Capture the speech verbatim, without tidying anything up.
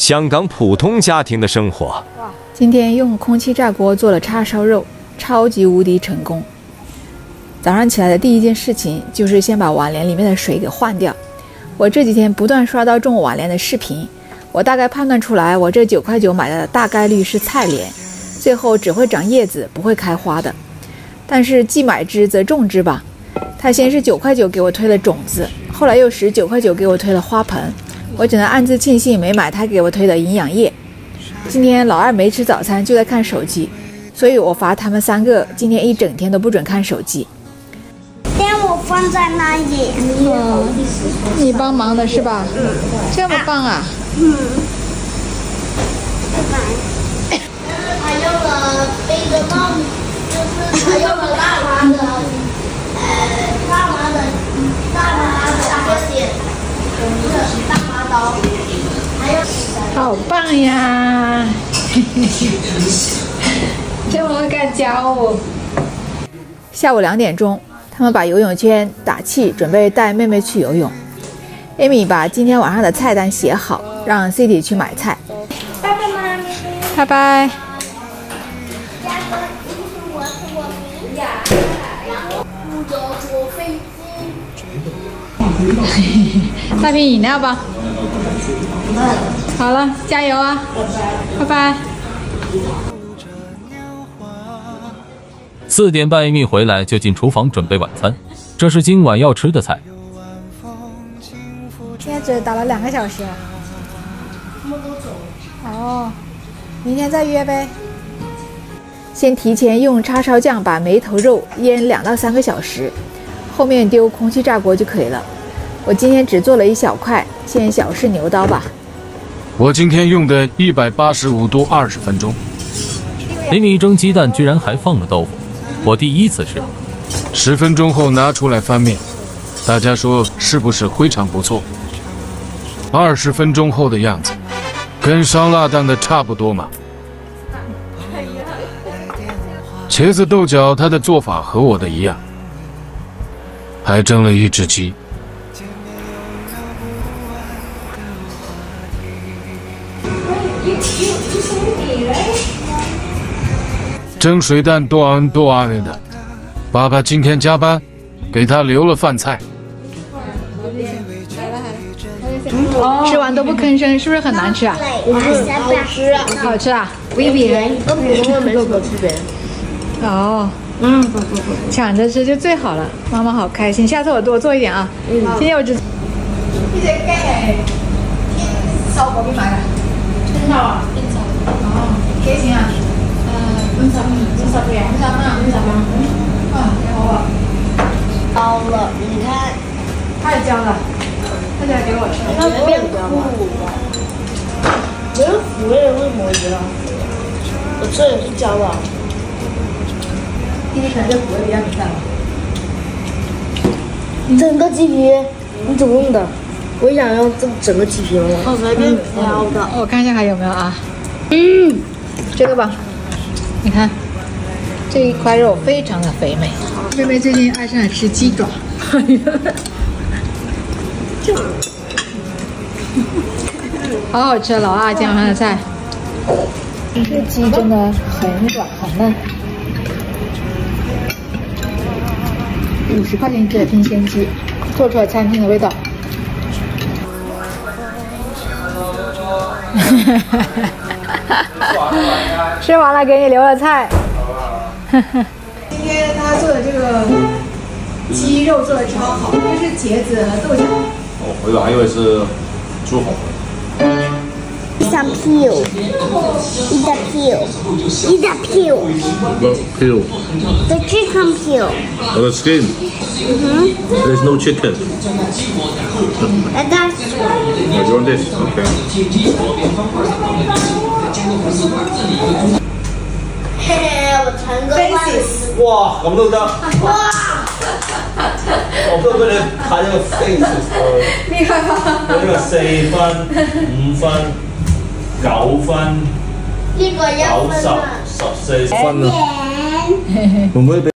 香港普通家庭的生活。 今天用空气炸锅做了叉烧肉，超级无敌成功。早上起来的第一件事情就是先把碗帘里面的水给换掉。我这几天不断刷到种碗帘的视频，我大概判断出来，我这九块九买的大概率是菜帘，最后只会长叶子，不会开花的。但是既买之则种之吧。他先是九块九给我推了种子，后来又是九块九给我推了花盆，我只能暗自庆幸没买他给我推的营养液。今天老二没吃早餐就在看手机，所以我罚他们三个今天一整天都不准看手机。 但我放在那里。 哦，你帮忙的是吧？嗯，这么棒啊！ 嗯。他用了背着帽子，就是他用了大妈的，呃，大妈的，大妈的这些，就是大妈刀，还有。 好棒呀！这么敢教我。下午两点钟，他们把游泳圈打气，准备带妹妹去游泳。Amy 把今天晚上的菜单写好，让 City 去买菜。 拜拜，妈咪。 拜拜。那瓶饮料吧。好了，加油啊！拜拜。 四点半，Amy回来就进厨房准备晚餐，这是今晚要吃的菜。 今天只打了两个小时。哦，明天再约呗。先提前用叉烧酱把梅头肉腌两到三个小时，后面丢空气炸锅就可以了。我今天只做了一小块，先小试牛刀吧。 我今天用的一百八十五度二十分钟。 Amy蒸鸡蛋居然还放了豆腐，我第一次吃。 十分钟后拿出来翻面，大家说是不是非常不错？二十分钟后的样子，跟烧腊蛋的差不多嘛。茄子豆角它的做法和我的一样，还蒸了一只鸡。蒸水蛋多安多安的，爸爸今天加班，给他留了饭菜。 吃完都不吭声，是不是很难吃啊？ 不是，好吃， 好吃啊！ 比比人和普通的没什么区别。 哦，嗯，不不不，抢着吃就最好了。妈妈好开心，下次我多做一点啊。嗯，今天我只。呢隻雞係收嗰邊買㗎？春秋啊？邊州？哦，幾錢啊？誒，五十五十嘅，五十蚊啊，五十蚊。哇，幾好啊！ 焦了，你看， 太焦了，快点给我吃。 它变苦了，没有腐味为什么一样？我这也是焦的。 弟弟可能对腐味比较敏感吧。 整个鸡皮，你怎么用的？我也想用这整个鸡皮了。我随便挑的。 我看一下还有没有啊？ 嗯， 这个吧，你看，这一块肉非常的肥美。妹妹最近爱上了吃鸡爪。好好吃，老二今晚上的菜。这鸡真的很软很嫩。五十块钱一只的天鲜鸡，做出了餐厅的味道。吃完了，给你留了菜。今天他做的这个鸡肉做的超好，这是茄子和豆角。 我回来还以为是猪红。 Some peel, eat the peel, eat the peel. What peel? The chicken peel. Oh, the skin. Mhm. There's no chicken. And that's. Oh, you want this? Okay. 嘿嘿，我成功了。 哇，咁都得。哇！我都俾你睇咗個 face。 厲害吧？ 呢個四分、五分、九分、 呢個一分啊。 九十、十四分啊。 甜。 會唔會俾？